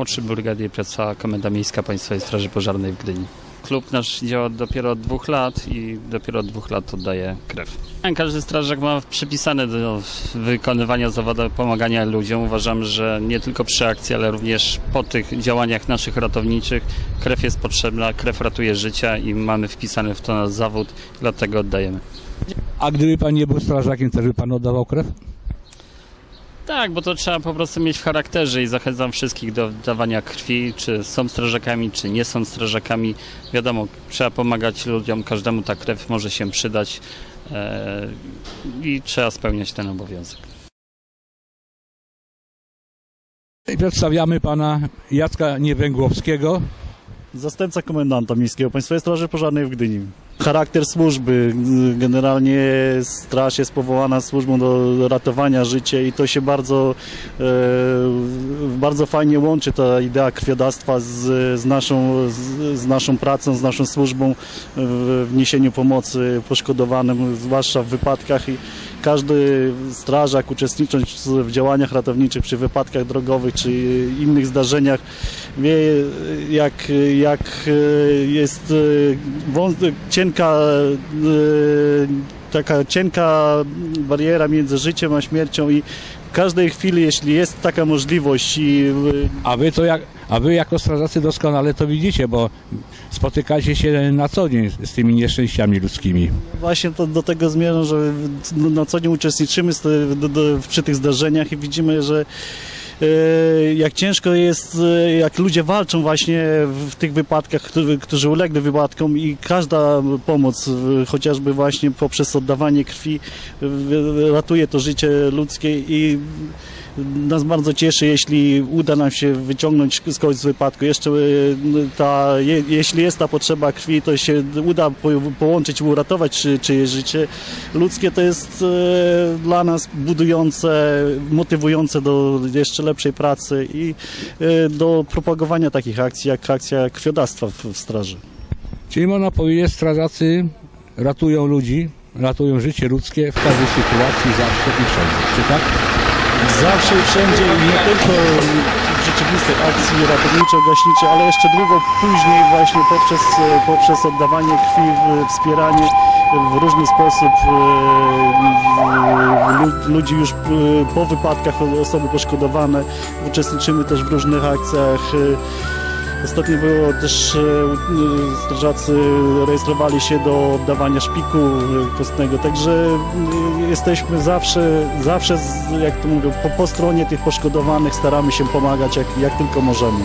Młodszy brygadier Praca Komenda Miejska Państwowej Straży Pożarnej w Gdyni. Klub nasz działa dopiero od 2 lat i dopiero od 2 lat oddaje krew. Każdy strażak ma przypisane do wykonywania zawodu pomagania ludziom. Uważam, że nie tylko przy akcji, ale również po tych działaniach naszych ratowniczych krew jest potrzebna, krew ratuje życia i mamy wpisane w to nasz zawód, dlatego oddajemy. A gdyby pan nie był strażakiem, też by pan oddawał krew? Tak, bo to trzeba po prostu mieć w charakterze i zachęcam wszystkich do dawania krwi, czy są strażakami, czy nie są strażakami. Wiadomo, trzeba pomagać ludziom, każdemu ta krew może się przydać i trzeba spełniać ten obowiązek. I przedstawiamy pana Jacka Niewęgłowskiego. Zastępca komendanta miejskiego Państwowej Straży Pożarnej w Gdyni. Charakter służby, generalnie straż jest powołana służbą do ratowania życia i to się bardzo fajnie łączy ta idea krwiodawstwa z naszą pracą, z naszą służbą w niesieniu pomocy poszkodowanym, zwłaszcza w wypadkach. I każdy strażak uczestnicząc w działaniach ratowniczych przy wypadkach drogowych czy innych zdarzeniach wie, jak jest taka cienka bariera między życiem a śmiercią i w każdej chwili, jeśli jest taka możliwość A wy jako strażacy doskonale to widzicie, bo spotykacie się na co dzień z tymi nieszczęściami ludzkimi. Właśnie do tego zmierzam, że na co dzień uczestniczymy przy tych zdarzeniach i widzimy, że jak ciężko jest, jak ludzie walczą właśnie w tych wypadkach, którzy ulegli wypadkom i każda pomoc, chociażby właśnie poprzez oddawanie krwi, ratuje to życie ludzkie i nas bardzo cieszy, jeśli uda nam się wyciągnąć kogoś z wypadku. Jeszcze jeśli jest ta potrzeba krwi, to się uda połączyć i uratować czyjeś życie ludzkie. To jest dla nas budujące, motywujące do jeszcze lepszej pracy i do propagowania takich akcji, jak akcja krwiodawstwa w straży. Czyli można powiedzieć, strażacy ratują ludzi, ratują życie ludzkie w każdej sytuacji, zawsze i wszędzie. Czy tak? Zawsze i wszędzie i nie tylko w rzeczywistej akcji ratowniczo-gaśniczej, ale jeszcze długo później właśnie poprzez oddawanie krwi, wspieranie w różny sposób ludzi już po wypadkach, osoby poszkodowane. Uczestniczymy też w różnych akcjach. Ostatnio było też, strażacy rejestrowali się do oddawania szpiku kostnego, także jesteśmy zawsze jak to mówią, po stronie tych poszkodowanych, staramy się pomagać jak tylko możemy.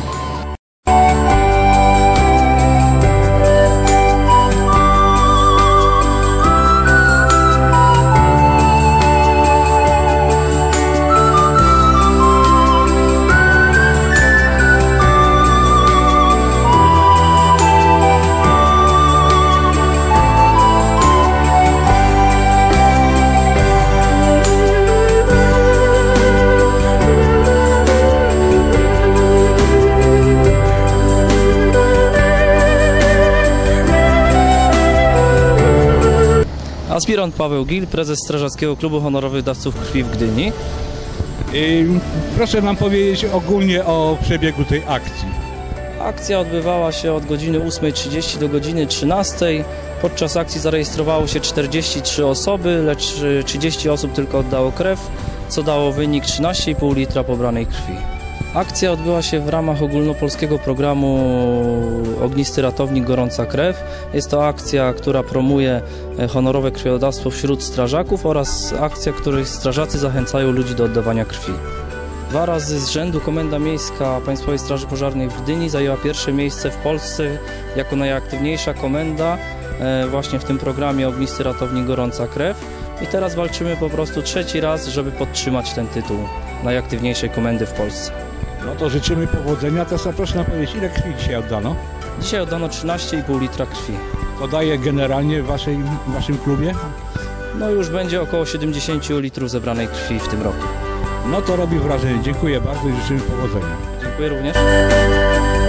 Aspirant Paweł Gil, prezes Strażackiego Klubu Honorowych Dawców Krwi w Gdyni. Proszę nam powiedzieć ogólnie o przebiegu tej akcji. Akcja odbywała się od godziny 8:30 do godziny 13:00. Podczas akcji zarejestrowało się 43 osoby, lecz 30 osób tylko oddało krew, co dało wynik 13,5 litra pobranej krwi. Akcja odbyła się w ramach ogólnopolskiego programu Ognisty Ratownik Gorąca Krew. Jest to akcja, która promuje honorowe krwiodawstwo wśród strażaków oraz akcja, w której strażacy zachęcają ludzi do oddawania krwi. 2 razy z rzędu Komenda Miejska Państwowej Straży Pożarnej w Gdyni zajęła pierwsze miejsce w Polsce jako najaktywniejsza komenda właśnie w tym programie Ognisty Ratownik Gorąca Krew. I teraz walczymy po prostu 3. raz, żeby podtrzymać ten tytuł najaktywniejszej komendy w Polsce. No to życzymy powodzenia. Teraz proszę nam powiedzieć, ile krwi dzisiaj oddano? Dzisiaj oddano 13,5 litra krwi. To daje generalnie w waszym klubie? No już będzie około 70 litrów zebranej krwi w tym roku. No to robi wrażenie. Dziękuję bardzo i życzymy powodzenia. Dziękuję również.